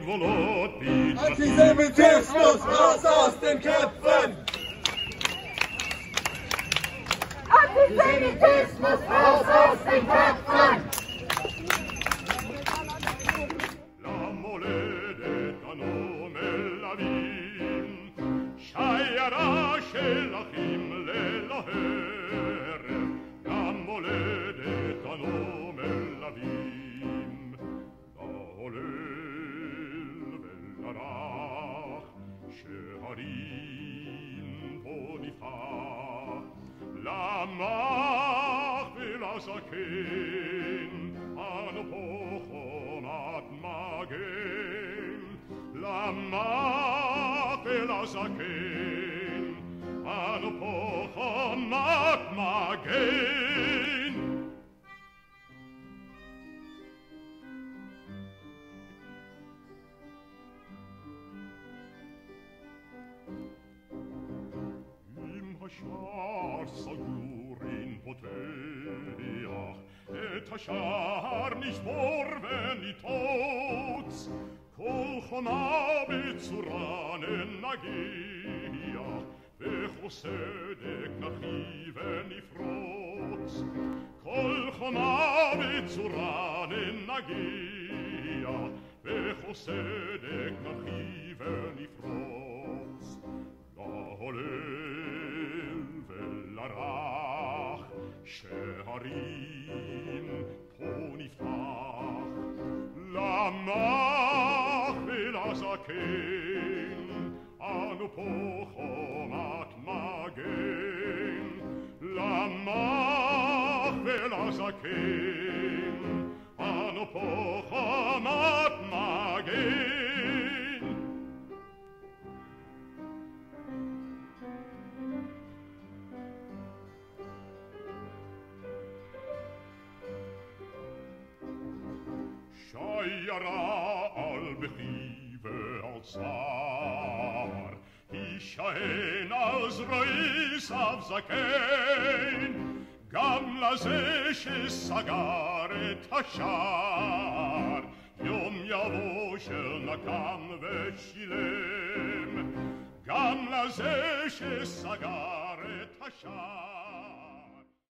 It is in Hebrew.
Volot, Antisemitismus, raus aus den Köpfen! Antisemitismus, raus aus den Köpfen! La mole ta nome la vim, shayara shelachim leloher, la mole ta nome la vim, la holel velarach, sheharim bonifach, la mach velazaken, anopochom at magen, la mach velazaken, anopochom at magen. השער סגור אין פותח, את השער נשבור וניתוץ, כל חומה בצורה ננגיח, וכל סדק נחי ונפרוץ, כל חומה בצורה ננגיח, וכל סדק נחי ונפרוץ. להולל ולרך, שהרים פה נפתח, למח ולזקן, אנו פה חומת מגן, למח ולזקן, אנו פה חומת מגן. שיירה על בכי ועל צער, יישען על זרועי סב זקן, גם לזה שסגר את השער, יום יבוא של נקם ושילם, גם לזה שסגר את השער.